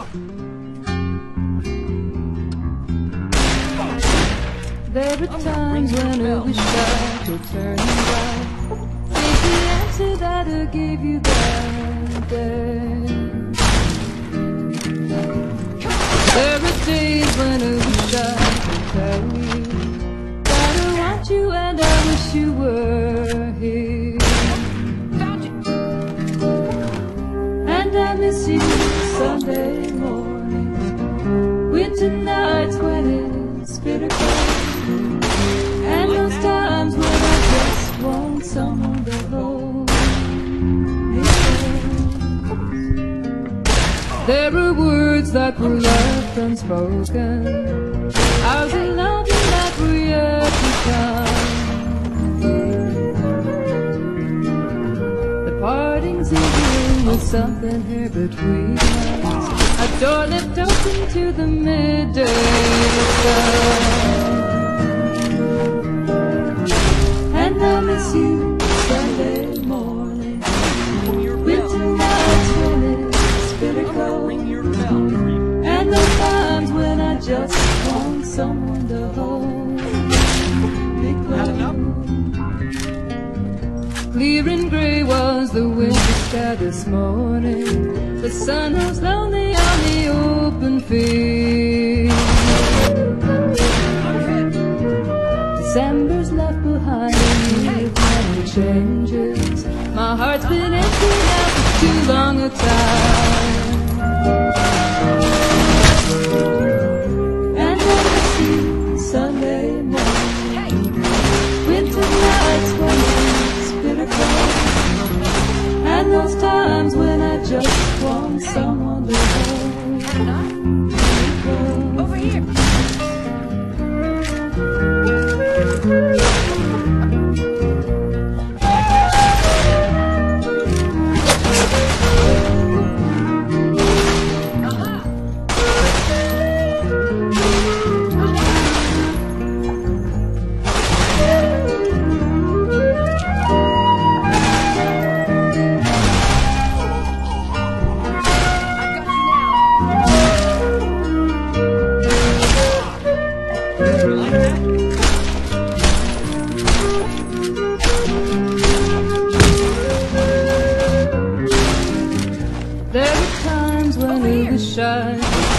There are times when I wish I could turn back, think the answer that I gave you that day. There are days when I wish I could tell you that I want you and I wish you were here. And I miss you Sunday morning, winter nights when it's bitter cold, and those times when I just want someone to hold me close. There are words that were left unspoken, hours alone that were yet to come. The parting's evening with something here between us, a door left open to the midday sun. And I miss you Sunday morning, winter nights when it's bitter cold, and those times when I just want someone to hold me close. Clear and grey was the winter sky this morning, the sun was lonely on the open field. December's left behind me with many changes, my heart's been empty now for too long a time. And I miss you Sunday morning, winter nights when it's bitter cold, and those times when I just want someone to hold me close. Over here. There are times when I wish I